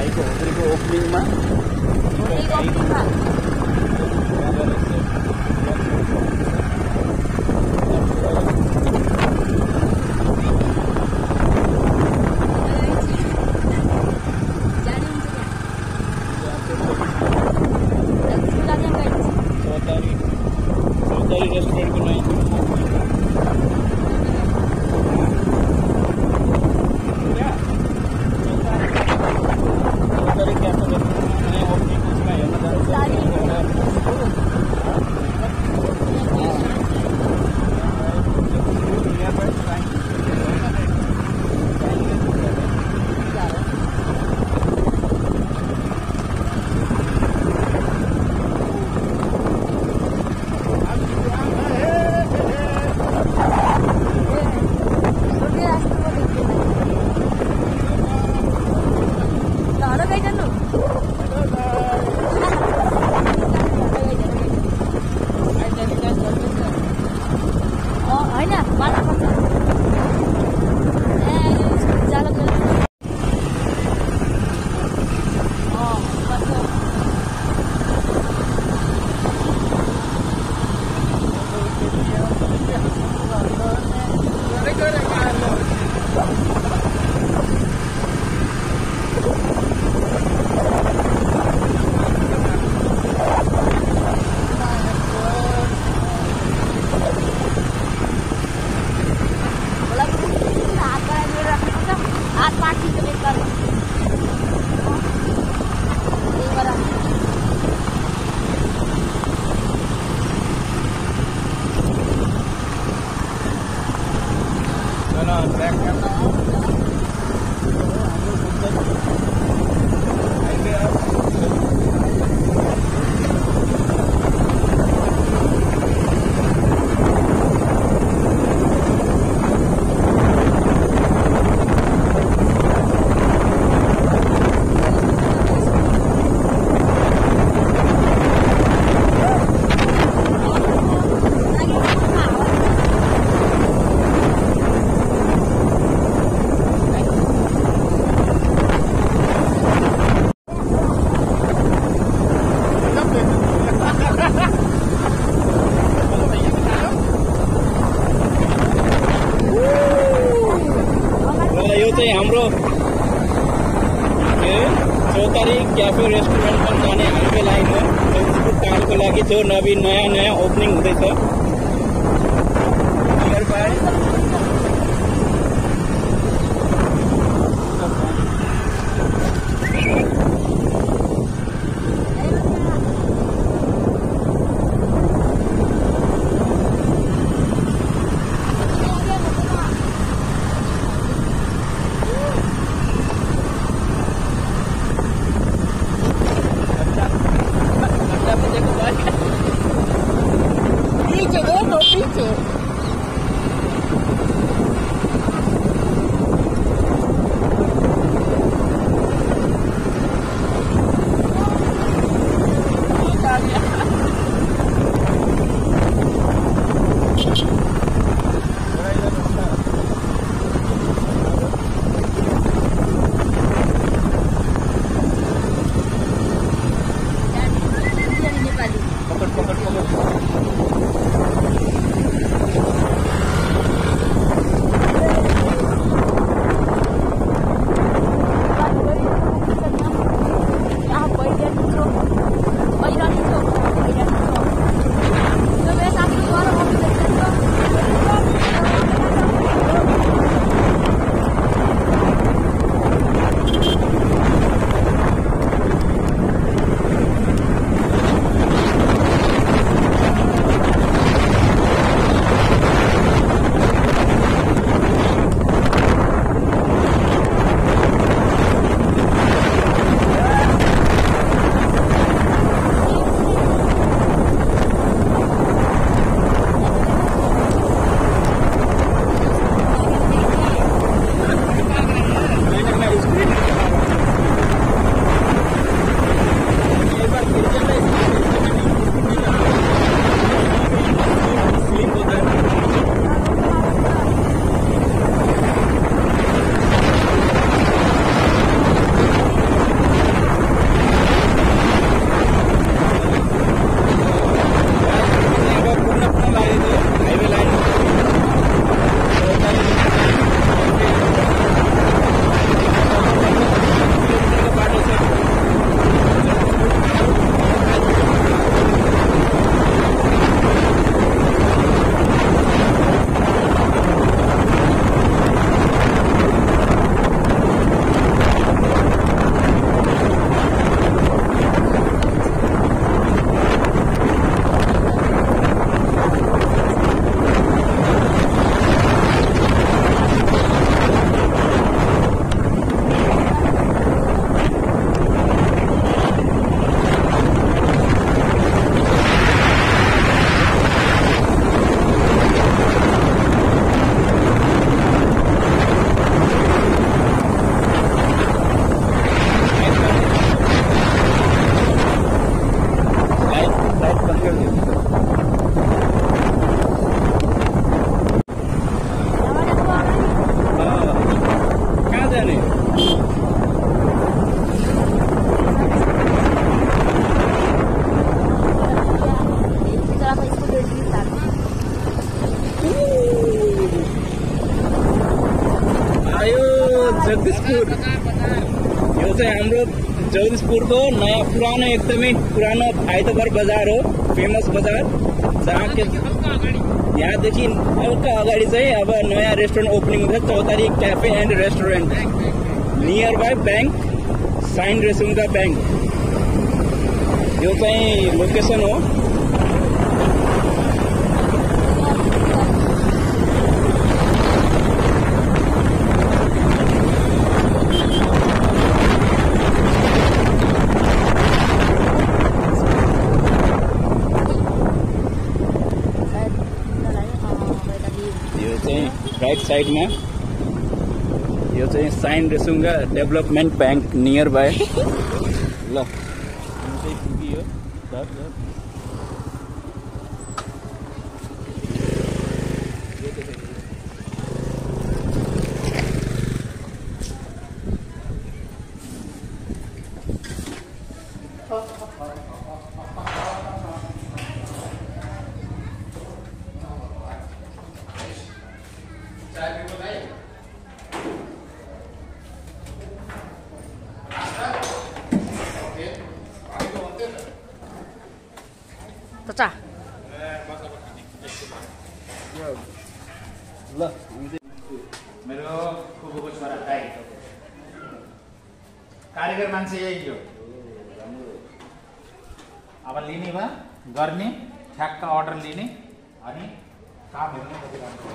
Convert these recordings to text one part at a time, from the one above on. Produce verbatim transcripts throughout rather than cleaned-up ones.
भाइको होटलको ओपनिङमा चौतारी चौतारी रेस्टुरेन्टको नै हाम्रो चौतारी क्याफे रेस्टुरेन्टमा जाने हाइवे लाइन हो। कामको लागि जो नवीन नयाँ नयाँ ओपनिङ हुँदैछ। जगदीशपुर यो चाहिँ हाम्रो जगदीशपुरको नयाँ पुरानो एकदमै पुरानो आइतबार बजार हो, फेमस बजार, जहाँ के यहाँदेखि हल्का अगाडि चाहिँ अब नयाँ रेस्टुरेन्ट ओपनिङ हुँदैछ, Chautari cafe and restaurant nearby bank Shine Resunga bank. यो चाहिँ लोकेसन हो। राइट साइड में यो चाहिँ Shine Resunga development bank nearby. ल पुगियो चाचा ल मेरो फुपूको छोरा दाइ कारिगर मान्छे यही हो। अब लिने भए गर्ने ठ्याक्क अर्डर लिने अनि काम हेर्ने कति राम्रो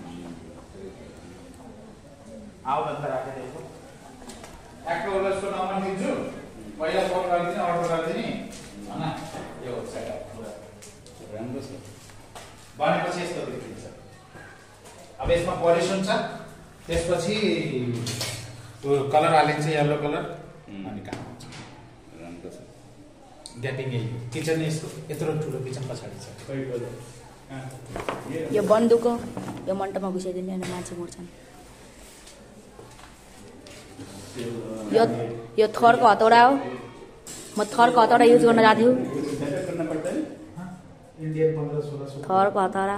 आऊ भन्दा राखेर ठ्याक्क उसलाई यसको नम्बर दिन्छु, पहिला फोन गरिदिने अर्डर गरिदिने होइन। यो सेटअप पुरा राम्रो छ भनेपछि यस्तो देखिन्छ। अब यसमा पलिस हुन्छ, त्यसपछि त्यो कलर हालिन्छ येलो कलर अनि काम हुन्छ। राम्रो छ ग्यापिङ यही हो। किचन यसको यत्रो ठुलो किचन पछाडि छ। यो बन्दुक यो मन्टमा घुसाइदिने अनि मान्छे मर्छन्। यो यो थरको हतौडा हो। म थरको हतौडा युज गर्न जान्थ्यो। थरको हतौडा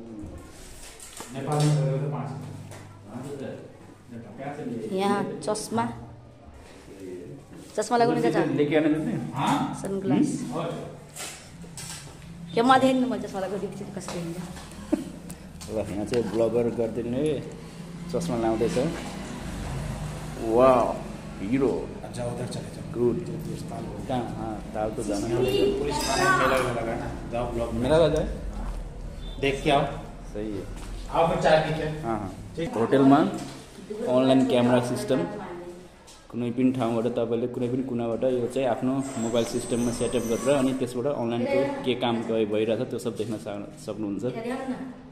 यहाँ चस्मा चस्मा लगाउने छ सनग्लास यो म देख्नु मैले चस्मा लगाएको देख्छु कसरी हुन्छ। ल यहाँ चाहिँ ब्लगर गरिदिने चस्मा लाउँदैछ। वाह हिरो गुड कहाँ ताल तो जाना मेला जाए देख के आओ। सही है। आओ फिर चाय पीते हैं। हाँ हाँ होटल में अनलाइन क्यामेरा सिस्टम कुनै पनि ठाउँबाट तपाईले कुनै पनि कुनाबाट यो चाहिँ आफ्नो मोबाइल सिस्टममा सेटअप गरेर अनि त्यसबाट अनलाइनको के काम भइरहेछ त्यो सब देख्न सक्नुहुन्छ।